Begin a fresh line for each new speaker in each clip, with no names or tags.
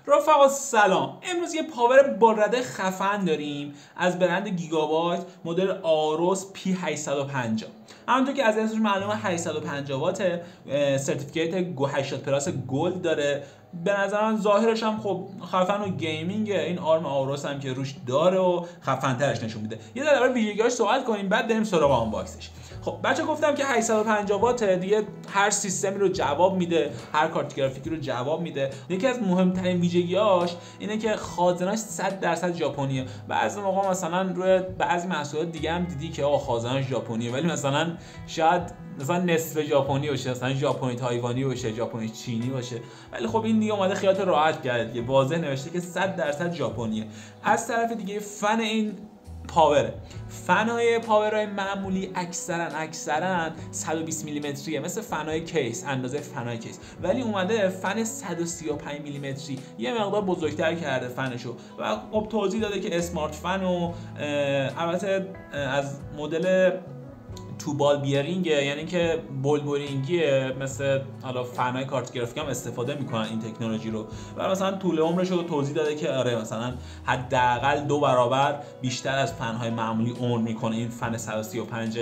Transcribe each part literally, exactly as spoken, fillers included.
رفقا سلام. امروز یه پاور بالرده خفن داریم از برند گیگابایت مدل آروس پی هشتصد و پنجاه. همونطور که از اسمش معلومه هشتصد و پنجاه وات، سرتیفیکیت هشتاد پلاس گلد داره. به نظر من ظاهرش هم خب خفن و گیمینگه. این آرم آروس هم که روش داره و خفن ترش نشون میده. یه ذره درباره ویژگی‌هاش صحبت کنیم بعد بریم سراغ آنباکسش. خب بچه گفتم که هشتصد و پنجاه وات دیگه هر سیستمی رو جواب میده، هر کارت گرافیکی رو جواب میده. یکی از مهمترین ویژگی‌هاش اینه که خازناش صد درصد ژاپنیه. بعضی موقع مثلا روی بعضی محصولات دیگه هم دیدی که آقا خازناش ژاپنیه ولی مثلا شاید مثلا نصف ژاپنی باشه، مثلا ژاپنی تایوانی باشه، ژاپنی چینی باشه. ولی خب این دیگه اومده خیالت راحت کرد که واضح نوشته که صد درصد ژاپنیه. از طرف دیگه فن این پاوره. فنای پاورهای معمولی اکثرا اکثرا صد و بیست میلیمتریه مثل فنای کیس، اندازه فنای کیس، ولی اومده فن صد و سی و پنج میلیمتری یه مقدار بزرگتر کرده فنشو و خب توضیح داده که اسمارت فن و البته از مدل تو بال بیرینگه، یعنی که بول بورینگیه، مثل حالا فنای کارت گرافیک هم استفاده میکنن این تکنولوژی رو و مثلا طول عمرش رو توضیح داده که آره مثلا حداقل دو برابر بیشتر از فنهای معمولی عمر میکنه این فن صد و سی و پنج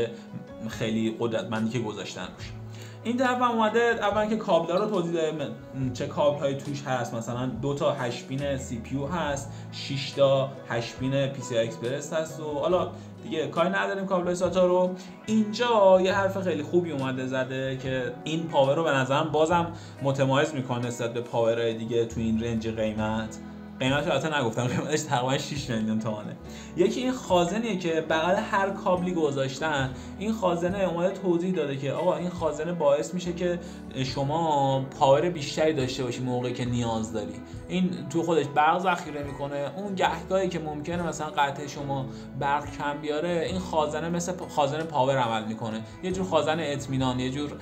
خیلی قدرتمندی که گذاشتن روش. این طرف هم اومده اول که کابل‌ها رو توضیح داده، چه کابل‌های توش هست. مثلا دو تا هشت پین سی پی یو هست، شش تا هشت پین پی سی آی اکسپرس هست و حالا دیگه کاری نداریم کابل‌های ساتا رو. اینجا یه حرف خیلی خوبی اومده زده که این پاور رو به نظرم بازم متمایز میکنه نسبت به پاورهای دیگه تو این رنج قیمت. قیمتش البته نگفتم، قیمتش تقریبا شش میلیون تومانه. یکی این خازنیه که بغل هر کابلی گذاشتن. این خازنه اومده توضیح داده که آقا این خازنه باعث میشه که شما پاور بیشتری داشته باشی موقعی که نیاز داری. این تو خودش برق ذخیره میکنه. اون گهگاهی که ممکنه مثلا قطع شما برق کم بیاره، این خازنه مثل خازن پاور عمل میکنه. یه جور خازن اطمینان، یه جور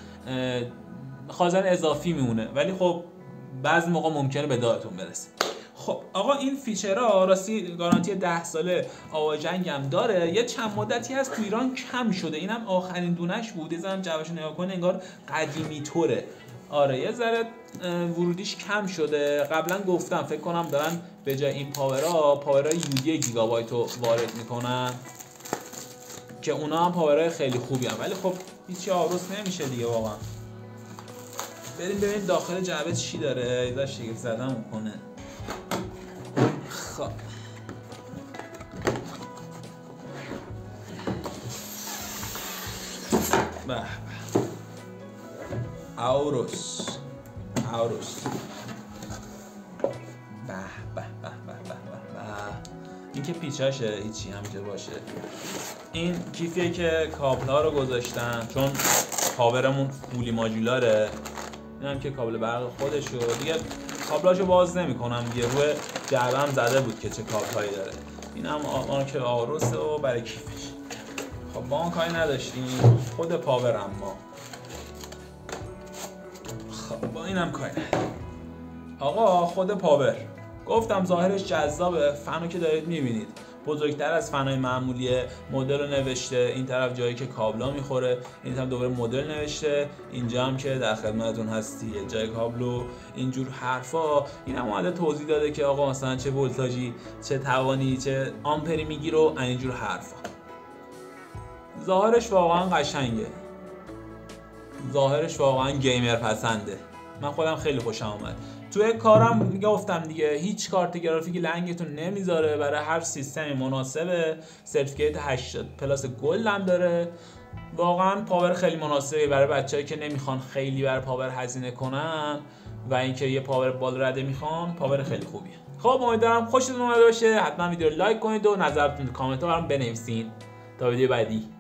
خازن اضافی میمونه، ولی خب بعضی موقع ممکنه به دادتون برسه. خب آقا این فیچرها راستی گارانتی ده ساله آواجنگ هم داره. یه چند مدتی هست تو ایران کم شده، اینم آخرین دونش بود. یه ذره جوابشو نگاه کنه انگار قدیمی طوره. آره یه ذره ورودیش کم شده. قبلا گفتم فکر کنم دارن به جای این پاورها پاورهای یودی گیگابایت رو وارد میکنن که اونا هم پاورهای خیلی خوبی هم، ولی خب هیچی آروس نمیشه دیگه واقعا. بریم ببینیم داخل جعبه چی داره. یه ذره شگفت زدم میکنه. خب به آروس آروس به به به به به این که پیچاشه هیچی همینجا باشه. این کیفیه که کابل ها رو گذاشتن چون پاورمون فولی ماژولاره. این هم که کابل برق خودشو دیگه کابلاشو باز نمی کنم دیگه. روی جعبه هم زده بود که چه کابل‌هایی داره. این هم آن که آروسه و برای کیفش. خب با اون کاری نداشتیم. خود پاور هم ما خب با این هم کاری نداریم. آقا خود پاور گفتم ظاهرش جذابه. فنو که دارید میبینید بزرگتر از فنای معمولیه. مدل رو نوشته این طرف جایی که کابلا میخوره، این طرف دوباره مدل نوشته، اینجا هم که در خدمتتون هستی جای کابلو اینجور حرفا. این هم اومده توضیح داده که آقا مثلا چه ولتاژی، چه توانی، چه آمپری میگیره و اینجور حرفا. ظاهرش واقعا قشنگه، ظاهرش واقعا گیمر پسنده. من خودم خیلی خوشم اومد. توی کارم گفتم دیگه هیچ کارت گرافیکی لنگتون نمیذاره، برای هر سیستمی مناسبه. سرتیفیکیت هشتاد پلاس گلد هم داره. واقعا پاور خیلی مناسبه برای بچه‌ای که نمیخوان خیلی برای پاور هزینه کنن و اینکه یه پاور بالرده میخوان. پاور خیلی خوبیه. خب امیدوارم خوشتون اومده باشه. حتما ویدیو رو لایک کنید و نظرتون تو کامنت ها برام بنویسین. تا ویدیو بعدی.